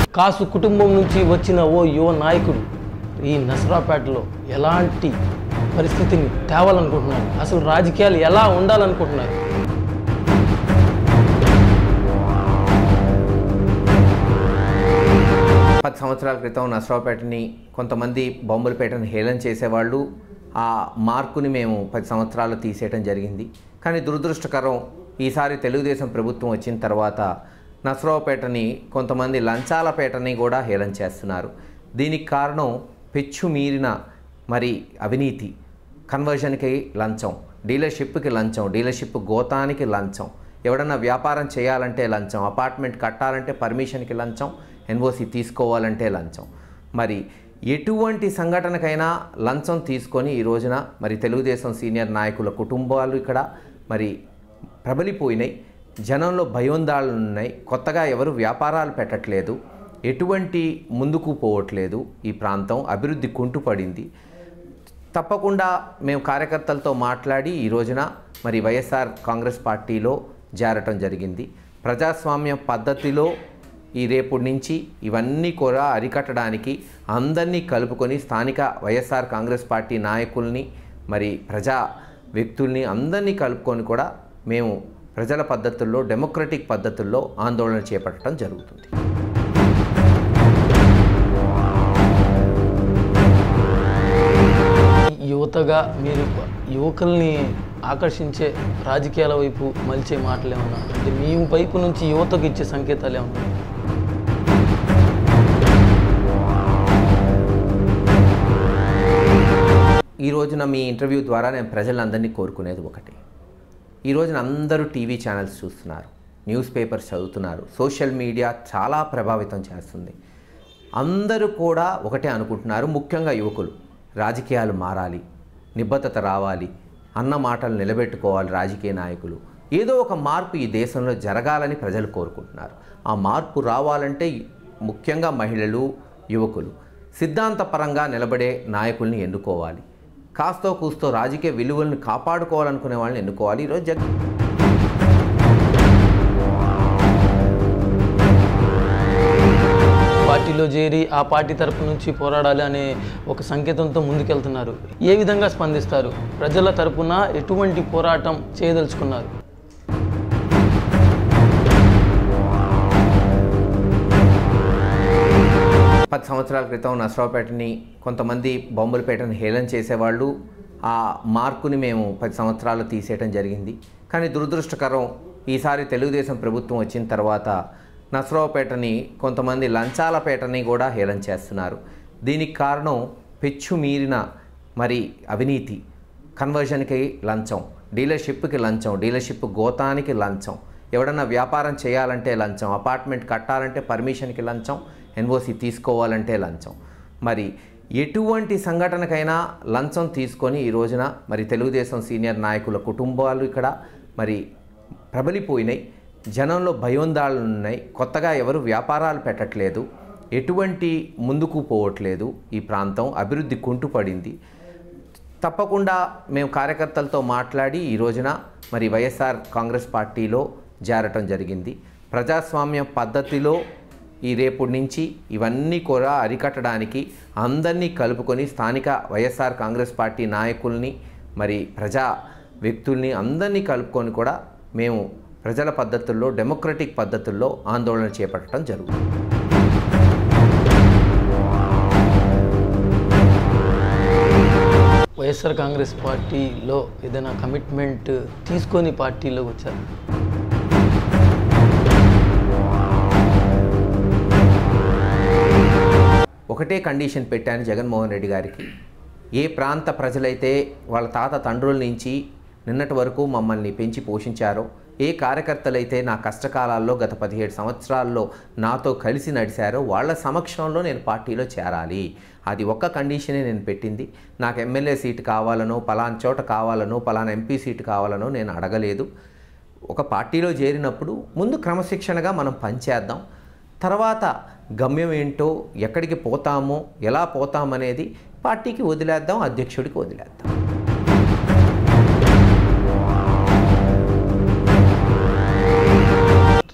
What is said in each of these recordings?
కాసు కుటుంబం నుంచి వచ్చిన ఓ యువ నాయకుడు ఈ నసరాపేటలో ఎలాంటి పరిస్థితిని తేవాలనుకుంటున్నారు, అసలు రాజకీయాలు ఎలా ఉండాలనుకుంటున్నారు? పది సంవత్సరాల క్రితం నసరాపేటని కొంతమంది బొమ్మలపేటని హేళన చేసేవాళ్ళు. ఆ మార్కుని మేము 10 సంవత్సరాలు తీసేయడం జరిగింది. కానీ దురదృష్టకరం, ఈసారి తెలుగుదేశం ప్రభుత్వం వచ్చిన తర్వాత నసరాపేటని కొంతమంది లంచాలపేటని కూడా హేళన చేస్తున్నారు. దీనికి కారణం పెచ్చు మీరిన అవినీతి, కన్వర్జన్కి లంచం, డీలర్షిప్కి లంచం, డీలర్షిప్ గోతానికి లంచం, ఎవడన్నా వ్యాపారం చేయాలంటే లంచం, అపార్ట్మెంట్ కట్టాలంటే పర్మిషన్కి లంచం, ఎన్ఓసి తీసుకోవాలంటే లంచం. ఎటువంటి సంఘటనకైనా లంచం తీసుకొని ఈ రోజున తెలుగుదేశం సీనియర్ నాయకుల కుటుంబాలు ఇక్కడ ప్రబలిపోయినాయి. జనంలో భయోందాలు ఉన్నాయి. కొత్తగా ఎవరు వ్యాపారాలు పెట్టట్లేదు, ఎటువంటి ముందుకు పోవట్లేదు. ఈ ప్రాంతం అభివృద్ధి కుంటుపడింది. తప్పకుండా మేము కార్యకర్తలతో మాట్లాడి ఈ రోజున వైఎస్ఆర్ కాంగ్రెస్ పార్టీలో చేరటం జరిగింది. ప్రజాస్వామ్య పద్ధతిలో ఈ రేపటి నుంచి ఇవన్నీ కూడా అరికట్టడానికి అందరినీ కలుపుకొని స్థానిక వైఎస్ఆర్ కాంగ్రెస్ పార్టీ నాయకుల్ని ప్రజా వ్యక్తుల్ని అందరినీ కలుపుకొని కూడా మేము ప్రజల పద్ధతుల్లో, డెమోక్రటిక్ పద్ధతుల్లో ఆందోళన చేపట్టడం జరుగుతుంది. యువతగా మీరు యువకుల్ని ఆకర్షించే రాజకీయాల వైపు మలిచే మాటలు ఏమన్నా, అంటే మీ వైపు నుంచి యువతకు ఇచ్చే సంకేతాలు ఏమన్నా? ఈ రోజున మీ ఇంటర్వ్యూ ద్వారా నేను ప్రజలందరినీ కోరుకునేది ఒకటి. ఈ రోజున అందరూ టీవీ ఛానల్స్ చూస్తున్నారు, న్యూస్ పేపర్స్ చదువుతున్నారు, సోషల్ మీడియా చాలా ప్రభావితం చేస్తుంది. అందరూ కూడా ఒకటే అనుకుంటున్నారు, ముఖ్యంగా యువకులు, రాజకీయాలు మారాలి, నిబద్ధత రావాలి, అన్న మాటలు నిలబెట్టుకోవాలి రాజకీయ నాయకులు. ఏదో ఒక మార్పు ఈ దేశంలో జరగాలని ప్రజలు కోరుకుంటున్నారు. ఆ మార్పు రావాలంటే ముఖ్యంగా మహిళలు, యువకులు సిద్ధాంతపరంగా నిలబడే నాయకుల్ని ఎన్నుకోవాలి. కాస్తో కూస్తో రాజకీయ విలువలను కాపాడుకోవాలనుకునే వాళ్ళని ఎన్నుకోవాలి. ఈరోజు పార్టీలో చేరి ఆ పార్టీ తరపు నుంచి పోరాడాలి అనే ఒక సంకేతంతో ముందుకెళ్తున్నారు. ఏ విధంగా స్పందిస్తారు? ప్రజల తరపున ఎటువంటి పోరాటం చేయదలుచుకున్నారు? పది సంవత్సరాల క్రితం నసరాపేటని కొంతమంది బొమ్మలపేటని హేళన చేసేవాళ్ళు. ఆ మార్కుని మేము 10 సంవత్సరాలు తీసేయడం జరిగింది. కానీ దురదృష్టకరం, ఈసారి తెలుగుదేశం ప్రభుత్వం వచ్చిన తర్వాత నసరాపేటని కొంతమంది లంచాలపేటని కూడా హేళన చేస్తున్నారు. దీనికి కారణం పెచ్చు మీరిన అవినీతి, కన్వర్జన్కి లంచం, డీలర్షిప్కి లంచం, డీలర్షిప్ గోతానికి లంచం, ఎవడన్నా వ్యాపారం చేయాలంటే లంచం, అపార్ట్మెంట్ కట్టాలంటే పర్మిషన్కి లంచం, ఎన్ఓసి తీసుకోవాలంటే లంచం. ఎటువంటి సంఘటనకైనా లంచం తీసుకొని ఈ రోజున తెలుగుదేశం సీనియర్ నాయకుల కుటుంబాలు ఇక్కడ ప్రబలిపోయినాయి. జనంలో భయోందాలు ఉన్నాయి. కొత్తగా ఎవరు వ్యాపారాలు పెట్టట్లేదు, ఎటువంటి ముందుకు పోవట్లేదు. ఈ ప్రాంతం అభివృద్ధి కుంటుపడింది. తప్పకుండా మేము కార్యకర్తలతో మాట్లాడి ఈ రోజున వైఎస్ఆర్ కాంగ్రెస్ పార్టీలో చేరటం జరిగింది. ప్రజాస్వామ్య పద్ధతిలో ఈ రేపటి నుంచి ఇవన్నీ కూడా అరికట్టడానికి అందరినీ కలుపుకొని స్థానిక వైఎస్ఆర్ కాంగ్రెస్ పార్టీ నాయకుల్ని ప్రజా వ్యక్తుల్ని అందరినీ కలుపుకొని కూడా మేము ప్రజల పద్ధతుల్లో, డెమోక్రటిక్ పద్ధతుల్లో ఆందోళన చేపట్టడం జరుగుతుంది. వైఎస్ఆర్ కాంగ్రెస్ పార్టీలో ఏదైనా కమిట్మెంట్ తీసుకొని పార్టీలోకి వచ్చారు? ఒకటే కండిషన్ పెట్టాను జగన్మోహన్ రెడ్డి గారికి. ఏ ప్రాంత ప్రజలైతే వాళ్ళ తాత తండ్రుల నుంచి నిన్నటి వరకు మమ్మల్ని పెంచి పోషించారో, ఏ కార్యకర్తలైతే నా కష్టకాలాల్లో గత 17 సంవత్సరాల్లో నాతో కలిసి నడిచారో వాళ్ళ సమక్షంలో నేను పార్టీలో చేరాలి. అది ఒక్క కండిషనే నేను పెట్టింది. నాకు ఎమ్మెల్యే సీటు కావాలనో, పలానా చోట కావాలనో, పలానా ఎంపీ సీటు కావాలనో నేను అడగలేదు. ఒక పార్టీలో చేరినప్పుడు ముందు క్రమశిక్షణగా మనం పనిచేద్దాం. తర్వాత గమ్యం ఏంటో, ఎక్కడికి పోతామో, ఎలా పోతామనేది పార్టీకి వదిలేద్దాం, అధ్యక్షుడికి వదిలేద్దాం.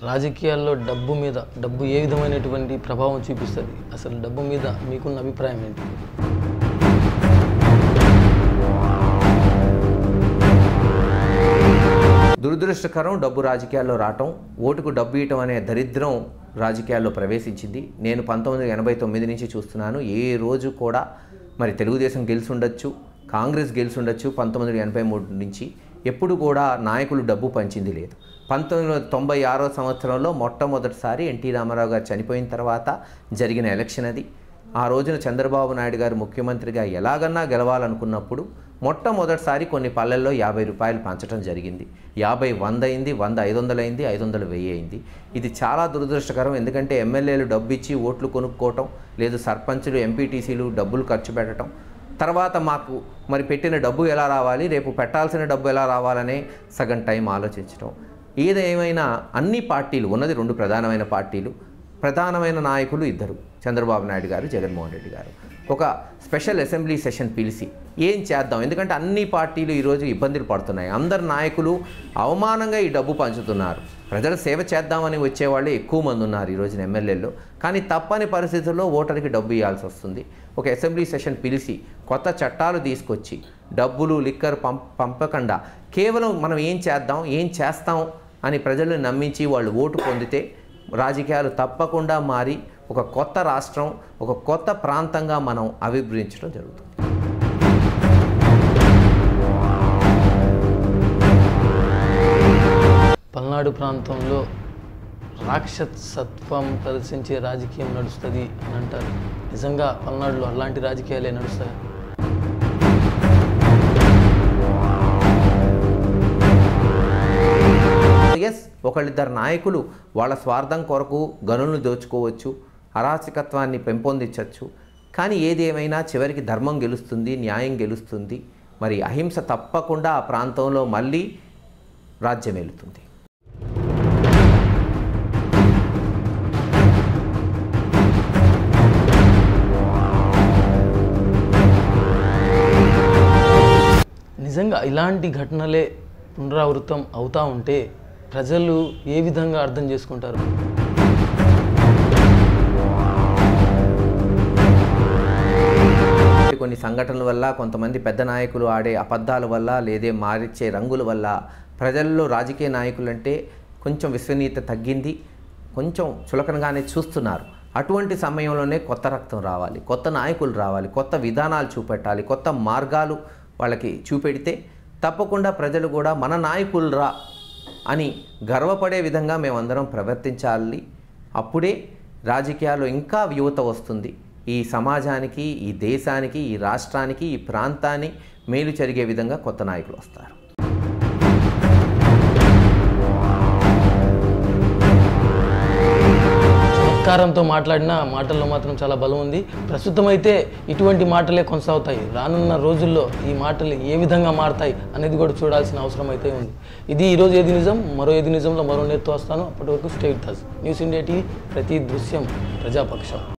రాజకీయాల్లో డబ్బు ఏ విధమైనటువంటి ప్రభావం చూపిస్తుంది? అసలు డబ్బు మీద మీకున్న అభిప్రాయం ఏంటి? దురదృష్టకరం డబ్బు రాజకీయాల్లో రావటం, ఓటుకు డబ్బు ఇవ్వటం అనే దరిద్రం రాజకీయాల్లో ప్రవేశించింది. నేను 1989 నుంచి చూస్తున్నాను. ఏ రోజు కూడా మరి తెలుగుదేశం గెలిచి ఉండొచ్చు, కాంగ్రెస్ గెలిచి ఉండొచ్చు. 1983 నుంచి ఎప్పుడు కూడా నాయకులు డబ్బు పంచింది లేదు. 1996 సంవత్సరంలో మొట్టమొదటిసారి ఎన్టీ రామారావు గారు చనిపోయిన తర్వాత జరిగిన ఎలక్షన్ అది. ఆ రోజున చంద్రబాబు నాయుడు గారు ముఖ్యమంత్రిగా ఎలాగన్నా గెలవాలనుకున్నప్పుడు మొట్టమొదటిసారి కొన్ని పల్లెల్లో 50 రూపాయలు పంచడం జరిగింది. 50 100 అయింది, 100 500 అయింది, 500 1000 అయింది. ఇది చాలా దురదృష్టకరం. ఎందుకంటే ఎమ్మెల్యేలు డబ్బు ఇచ్చి ఓట్లు కొనుక్కోవటం, లేదు సర్పంచులు ఎంపీటీసీలు డబ్బులు ఖర్చు పెట్టడం, తర్వాత మాకు మరి పెట్టిన డబ్బు ఎలా రావాలి, రేపు పెట్టాల్సిన డబ్బు ఎలా రావాలనే సగం టైం ఆలోచించడం. ఏదేమైనా అన్ని పార్టీలు ఉన్నది 2 ప్రధానమైన పార్టీలు, ప్రధానమైన నాయకులు 2, చంద్రబాబు నాయుడు గారు, జగన్మోహన్ రెడ్డి గారు. ఒక స్పెషల్ అసెంబ్లీ సెషన్ పిలిచి ఏం చేద్దాం, ఎందుకంటే అన్ని పార్టీలు ఈరోజు ఇబ్బందులు పడుతున్నాయి. అందరు నాయకులు అవమానంగా ఈ డబ్బు పంచుతున్నారు. ప్రజల సేవ చేద్దామని వచ్చేవాళ్ళు ఎక్కువ మంది ఉన్నారు ఈ రోజున ఎమ్మెల్యేలు. కానీ తప్పని పరిస్థితుల్లో ఓటర్కి డబ్బు ఇవ్వాల్సి వస్తుంది. ఒక అసెంబ్లీ సెషన్ పిలిచి కొత్త చట్టాలు తీసుకొచ్చి డబ్బులు లిక్కర్ పంపకుండా కేవలం మనం ఏం చేస్తాం అని ప్రజలను నమ్మించి వాళ్ళు ఓటు పొందితే రాజకీయాలు తప్పకుండా మారి ఒక కొత్త రాష్ట్రం, ఒక కొత్త ప్రాంతంగా మనం అభివృద్ధించడం జరుగుతుంది. పల్నాడు ప్రాంతంలో రాక్షసత్వం ప్రదర్శించే రాజకీయం నడుస్తుంది అని అంటారు. నిజంగా పల్నాడులో అలాంటి రాజకీయాలే నడుస్తాయి? ఎస్, ఒకళ్ళిద్దరు నాయకులు వాళ్ళ స్వార్థం కొరకు గనులను దోచుకోవచ్చు, అరాచకత్వాన్ని పెంపొందించవచ్చు. కానీ ఏది ఏమైనా చివరికి ధర్మం గెలుస్తుంది, న్యాయం గెలుస్తుంది. మరి అహింస తప్పకుండా ఆ ప్రాంతంలో మళ్ళీ రాజ్యం ఏలుతుంది. నిజంగా ఇలాంటి ఘటనలే పునరావృతం అవుతూ ఉంటే ప్రజలు ఏ విధంగా అర్థం చేసుకుంటారు? కొన్ని సంఘటనల వల్ల, కొంతమంది పెద్ద నాయకులు ఆడే అబద్ధాల వల్ల, లేదే మారిచ్చే రంగుల వల్ల ప్రజల్లో రాజకీయ నాయకులంటే కొంచెం విశ్వనీయత తగ్గింది, కొంచెం చులకనగానే చూస్తున్నారు. అటువంటి సమయంలోనే కొత్త రక్తం రావాలి, కొత్త నాయకులు రావాలి, కొత్త విధానాలు చూపెట్టాలి, కొత్త మార్గాలు వాళ్ళకి చూపెడితే తప్పకుండా ప్రజలు కూడా మన నాయకులరా అని గర్వపడే విధంగా మేమందరం ప్రవర్తించాలి. అప్పుడే రాజకీయాల్లో ఇంకా యువత వస్తుంది. ఈ సమాజానికి, ఈ దేశానికి, ఈ రాష్ట్రానికి, ఈ ప్రాంతాన్ని మేలు జరిగే విధంగా కొత్త నాయకులు వస్తారు. చమత్కారంతో మాట్లాడిన మాటల్లో మాత్రం చాలా బలం ఉంది. ప్రస్తుతం అయితే ఇటువంటి మాటలే కొనసాగుతాయి. రానున్న రోజుల్లో ఈ మాటలు ఏ విధంగా మారుతాయి అనేది కూడా చూడాల్సిన అవసరం అయితే ఉంది. ఇది ఈరోజు ఏది నిజం. మరో ఏది నిజంలో మరో నేర్తో వస్తాను. అప్పటి వరకు stay with us. News India TV, ప్రతి దృశ్యం ప్రజాపక్షం.